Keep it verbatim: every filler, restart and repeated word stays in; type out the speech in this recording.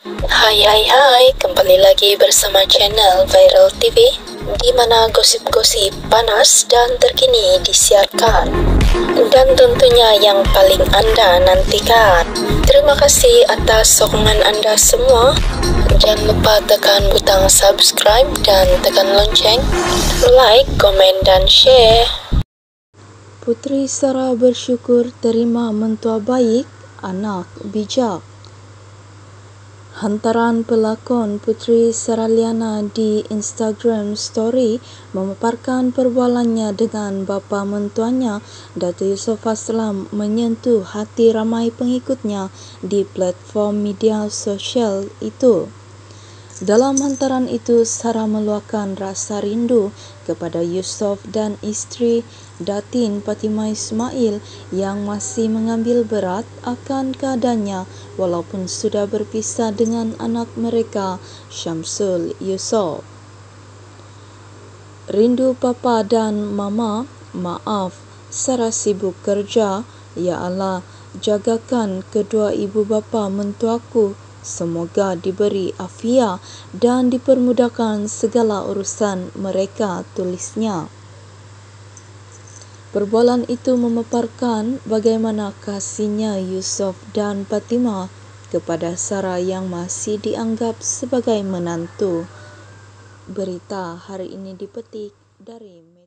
Hai hai hai, kembali lagi bersama channel Viral T V, di mana gosip-gosip panas dan terkini disiarkan, dan tentunya yang paling Anda nantikan. Terima kasih atas sokongan Anda semua. Jangan lupa tekan butang subscribe dan tekan lonceng, like, komen, dan share. Putri Sarah bersyukur terima mentua baik, anak bijak. Hantaran pelakon Putri Saraliana di Instagram Story memaparkan perbualannya dengan bapa mentuanya, Datuk Yusof Aslam, menyentuh hati ramai pengikutnya di platform media sosial itu. Dalam hantaran itu, Sarah meluahkan rasa rindu kepada Yusof dan isteri Datin Fatimah Ismail yang masih mengambil berat akan keadaannya walaupun sudah berpisah dengan anak mereka, Syamsul Yusof. Rindu papa dan mama, maaf, Sarah sibuk kerja. Ya Allah, jagakan kedua ibu bapa mentuaku. Semoga diberi afiat dan dipermudahkan segala urusan mereka, tulisnya. Perbualan itu memaparkan bagaimana kasihnya Yusof dan Fatimah kepada Sarah yang masih dianggap sebagai menantu. Berita hari ini dipetik dari